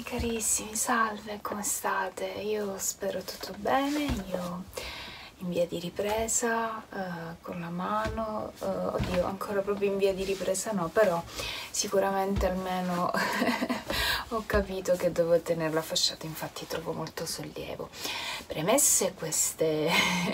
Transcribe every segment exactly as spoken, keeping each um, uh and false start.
carissimi, salve, come state? Io spero tutto bene, io in via di ripresa, eh, con la mano, eh, oddio, ancora proprio in via di ripresa no, però sicuramente almeno ho capito che devo tenerla fasciata, infatti trovo molto sollievo. Premesse queste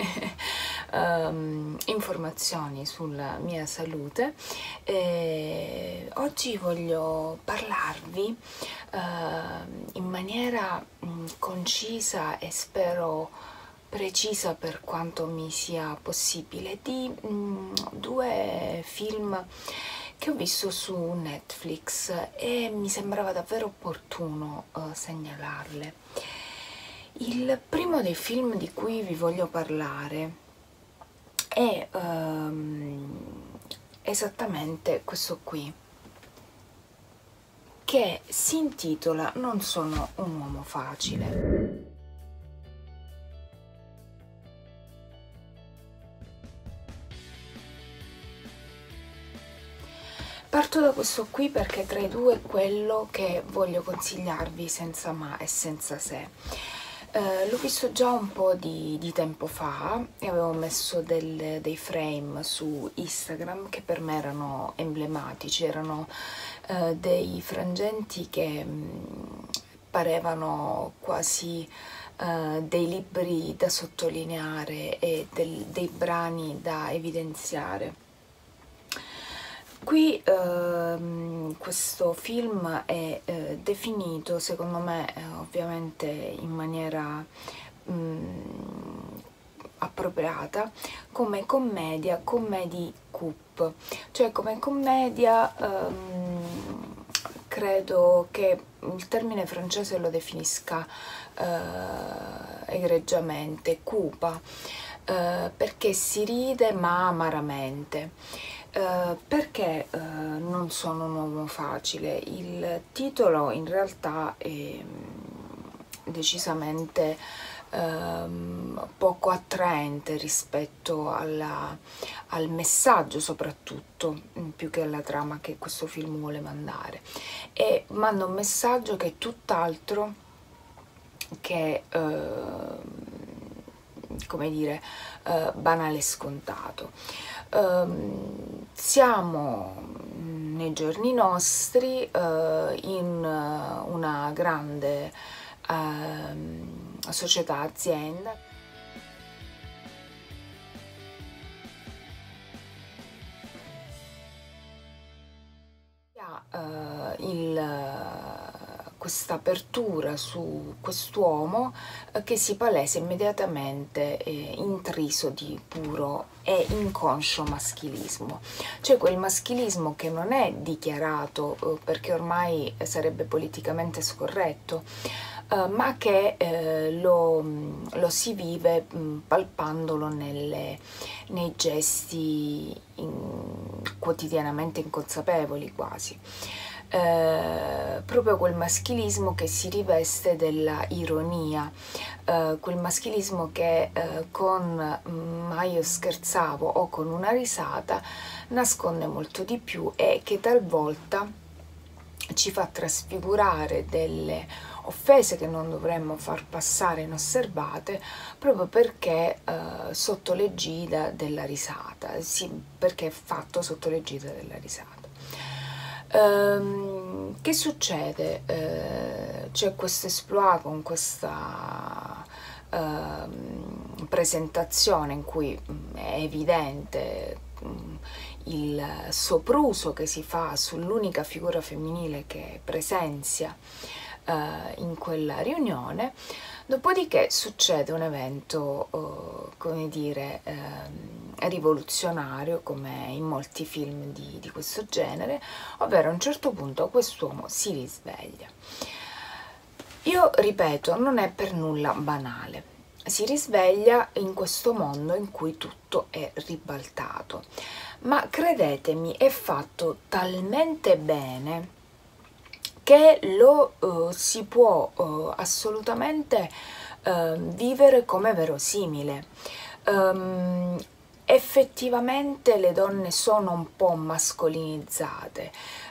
um, informazioni sulla mia salute, eh, oggi voglio parlarvi uh, in maniera um, concisa e spero precisa per quanto mi sia possibile di um, due film che ho visto su Netflix e mi sembrava davvero opportuno uh, segnalarle. Il primo dei film di cui vi voglio parlare è um, esattamente questo qui, che si intitola Non sono un uomo facile. Parto da questo qui perché tra i due è quello che voglio consigliarvi senza ma e senza se. Uh, l'ho visto già un po' di, di tempo fa e avevo messo del, dei frame su Instagram che per me erano emblematici, erano uh, dei frangenti che mh, parevano quasi uh, dei libri da sottolineare e del, dei brani da evidenziare. Qui ehm, questo film è eh, definito, secondo me, eh, ovviamente in maniera mh, appropriata, come commedia, comedy coup, cioè come commedia ehm, credo che il termine francese lo definisca eh, egregiamente, cupa, eh, perché si ride ma amaramente. Uh, perché uh, non sono un uomo facile? Il titolo in realtà è decisamente uh, poco attraente rispetto alla, al messaggio, soprattutto, più che alla trama che questo film vuole mandare. E manda un messaggio che è tutt'altro che, uh, come dire, uh, banale e scontato. Um, siamo nei giorni nostri uh, in uh, una grande uh, società azienda che ha uh, il questa apertura su quest'uomo eh, che si palesa immediatamente eh, intriso di puro e inconscio maschilismo, cioè quel maschilismo che non è dichiarato eh, perché ormai sarebbe politicamente scorretto, eh, ma che eh, lo, lo si vive mh, palpandolo nelle, nei gesti in, quotidianamente inconsapevoli quasi. Eh, proprio quel maschilismo che si riveste della ironia, eh, quel maschilismo che eh, con ma io scherzavo o con una risata nasconde molto di più e che talvolta ci fa trasfigurare delle offese che non dovremmo far passare inosservate proprio perché eh, sotto l'egida della risata, sì, perché è fatto sotto l'egida della risata. Um, che succede? Uh, c'è questo exploit con questa uh, presentazione in cui um, è evidente um, il sopruso che si fa sull'unica figura femminile che presenzia uh, in quella riunione. Dopodiché succede un evento, uh, come dire, uh, rivoluzionario, come in molti film di, di questo genere, ovvero a un certo punto quest'uomo si risveglia. Io ripeto, non è per nulla banale. Si risveglia in questo mondo in cui tutto è ribaltato, ma credetemi, è fatto talmente bene che lo uh, si può uh, assolutamente uh, vivere come verosimile. Um, effettivamente le donne sono un po' mascolinizzate,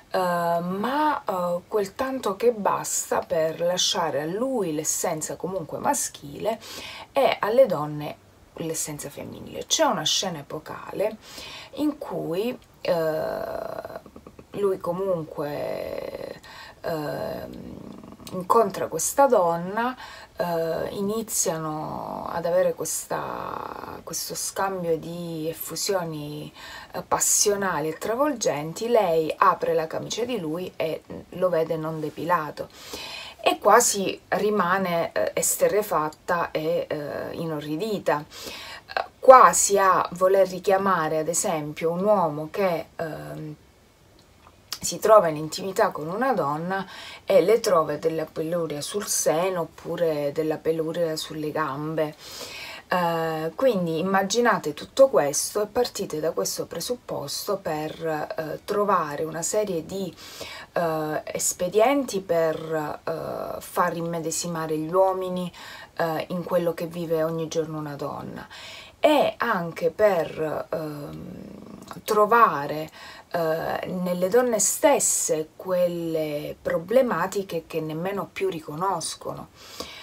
uh, ma uh, quel tanto che basta per lasciare a lui l'essenza comunque maschile e alle donne l'essenza femminile. C'è una scena epocale in cui uh, lui comunque uh, incontra questa donna, Uh, iniziano ad avere questa, questo scambio di effusioni uh, passionali e travolgenti. Lei apre la camicia di lui e lo vede non depilato e quasi rimane uh, esterrefatta e uh, inorridita, uh, quasi a voler richiamare ad esempio un uomo che uh, si trova in intimità con una donna e le trova della peluria sul seno oppure della peluria sulle gambe. Uh, quindi immaginate tutto questo e partite da questo presupposto per uh, trovare una serie di uh, espedienti per uh, far immedesimare gli uomini uh, in quello che vive ogni giorno una donna, e anche per uh, trovare Uh, nelle donne stesse quelle problematiche che nemmeno più riconoscono.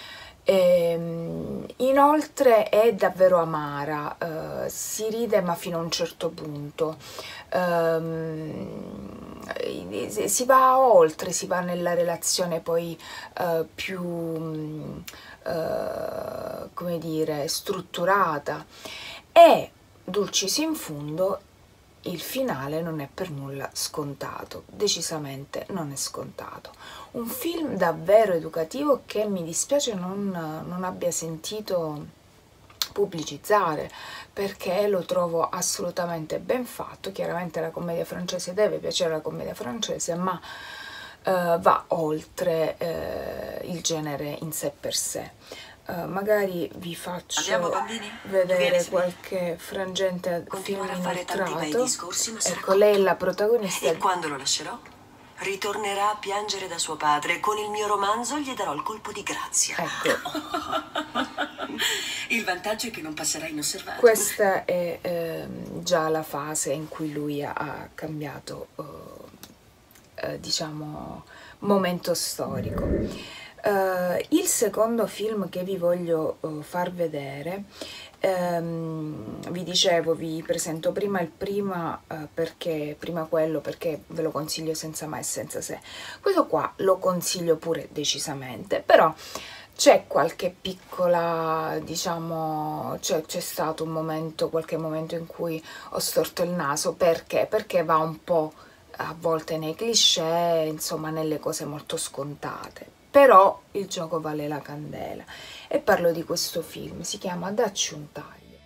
E, inoltre è davvero amara, uh, si ride ma fino a un certo punto, um, si va oltre, si va nella relazione poi uh, più uh, come dire strutturata, e dulcis in fundo il finale non è per nulla scontato, decisamente non è scontato. Un film davvero educativo che mi dispiace non, non abbia sentito pubblicizzare, perché lo trovo assolutamente ben fatto. Chiaramente la commedia francese deve piacere la commedia francese, ma uh, va oltre uh, il genere in sé per sé. Uh, magari vi faccio Andiamo, vedere qualche frangente film a fare tanti bei inoltrato. discorsi, ma sarà Ecco, lei è la protagonista. E quando lo lascerò, ritornerà a piangere da suo padre. Con il mio romanzo gli darò il colpo di grazia. Ecco. Il vantaggio è che non passerà inosservato. Questa è eh, già la fase in cui lui ha, ha cambiato, eh, eh, diciamo, momento storico. Uh, il secondo film che vi voglio uh, far vedere, um, vi dicevo, vi presento prima il prima uh, perché prima quello perché ve lo consiglio senza ma e senza se. Questo qua lo consiglio pure decisamente, però c'è qualche piccola, diciamo, c'è stato un momento, qualche momento in cui ho storto il naso. Perché? Perché va un po' a volte nei cliché, insomma nelle cose molto scontate. Però il gioco vale la candela, e parlo di questo film, si chiama Dacci un taglio.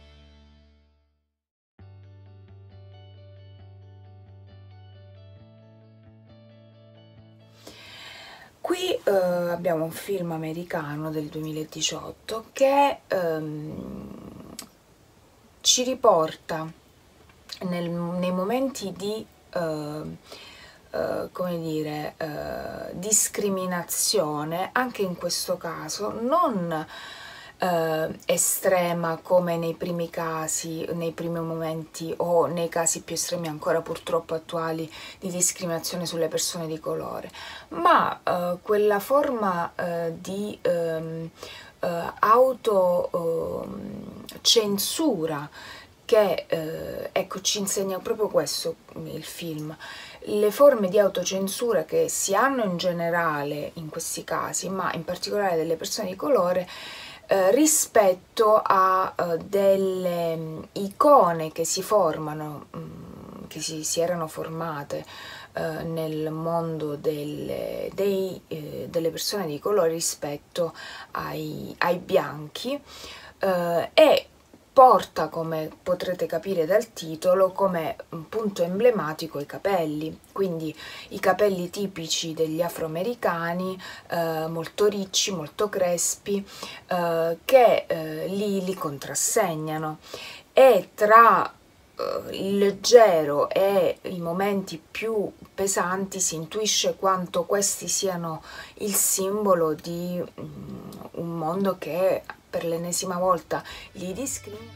Qui eh, abbiamo un film americano del duemiladiciotto che ehm, ci riporta nel, nei momenti di eh, Uh, come dire, uh, discriminazione, anche in questo caso non uh, estrema come nei primi casi, nei primi momenti o nei casi più estremi ancora purtroppo attuali di discriminazione sulle persone di colore, ma uh, quella forma uh, di um, uh, autocensura che uh, ecco, ci insegna proprio questo il film. Le forme di autocensura che si hanno in generale in questi casi, ma in particolare delle persone di colore, eh, rispetto a eh, delle mh, icone che si formano, mh, che si, si erano formate eh, nel mondo delle, dei, eh, delle persone di colore rispetto ai, ai bianchi, eh, e porta, come potrete capire dal titolo, come un punto emblematico i capelli, quindi i capelli tipici degli afroamericani, eh, molto ricci, molto crespi, eh, che eh, li, li contrassegnano, e tra eh, il leggero e i momenti più pesanti si intuisce quanto questi siano il simbolo di mm, un mondo che per l'ennesima volta li discrimina.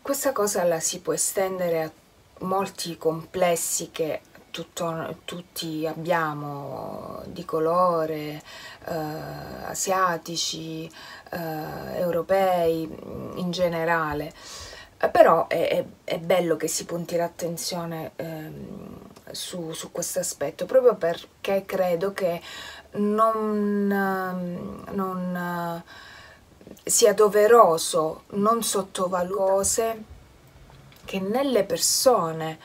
Questa cosa la si può estendere a molti complessi che tutto, tutti abbiamo, di colore, eh, asiatici, eh, europei, in generale. Eh, però è, è, è bello che si punti l'attenzione ehm, su, su questo aspetto, proprio perché credo che non, non sia doveroso non sottovalutare cose che nelle persone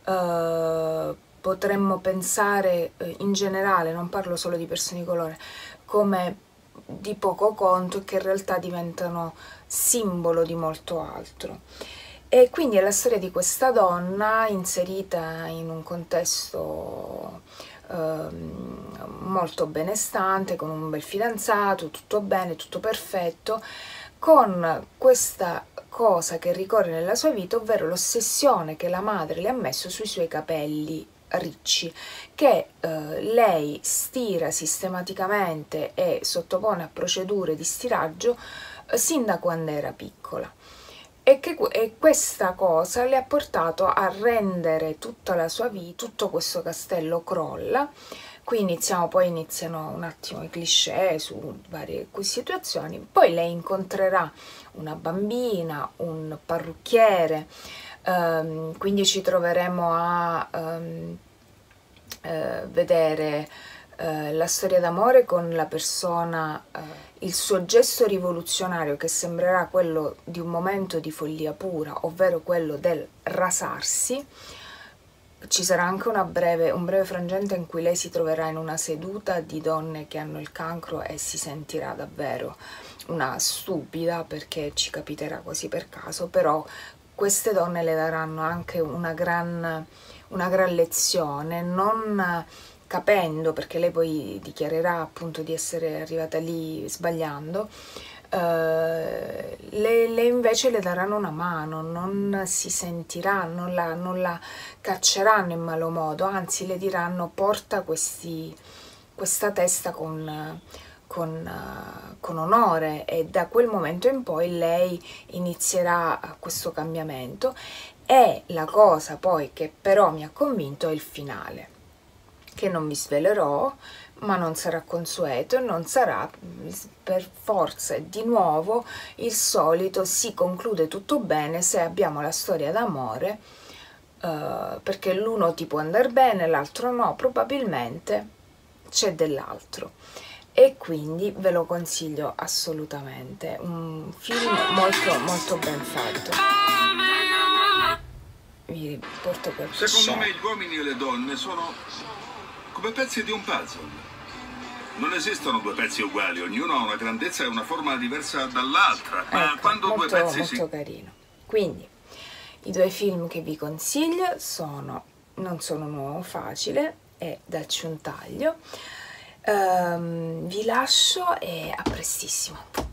eh, potremmo pensare eh, in generale, non parlo solo di persone di colore, come di poco conto e che in realtà diventano simbolo di molto altro. E quindi è la storia di questa donna inserita in un contesto eh, molto benestante, con un bel fidanzato, tutto bene, tutto perfetto, con questa cosa che ricorre nella sua vita, ovvero l'ossessione che la madre le ha messo sui suoi capelli ricci, che eh, lei stira sistematicamente e sottopone a procedure di stiraggio eh, sin da quando era piccola. E, che, e questa cosa le ha portato a rendere tutta la sua vita, tutto questo castello crolla. Qui iniziamo, poi iniziano un attimo i cliché su varie situazioni, poi lei incontrerà una bambina, un parrucchiere, ehm, quindi ci troveremo a ehm, eh, vedere eh, la storia d'amore con la persona, eh, il suo gesto rivoluzionario che sembrerà quello di un momento di follia pura, ovvero quello del rasarsi. Ci sarà anche una breve, un breve frangente in cui lei si troverà in una seduta di donne che hanno il cancro e si sentirà davvero una stupida, perché ci capiterà così per caso, però queste donne le daranno anche una gran, una gran lezione, non capendo, perché lei poi dichiarerà appunto di essere arrivata lì sbagliando, Uh, le, le invece le daranno una mano, non si sentirà, non la, non la cacceranno in malo modo, anzi le diranno porta questi, questa testa con, con, uh, con onore, e da quel momento in poi lei inizierà questo cambiamento. E la cosa poi che però mi ha convinto è il finale, che non vi svelerò, ma non sarà consueto e non sarà per forza di nuovo il solito si conclude tutto bene se abbiamo la storia d'amore, eh, perché l'uno ti può andare bene, l'altro no, probabilmente c'è dell'altro, e quindi ve lo consiglio assolutamente, un film molto molto ben fatto. Vi porto quel Secondo scena. me gli uomini e le donne sono come pezzi di un puzzle. Non esistono due pezzi uguali, ognuno ha una grandezza e una forma diversa dall'altra, ma ecco, quando molto, due pezzi molto si... carino. Quindi i due film che vi consiglio sono Non sono un uomo facile e Dacci un taglio. Um, vi lascio e a prestissimo.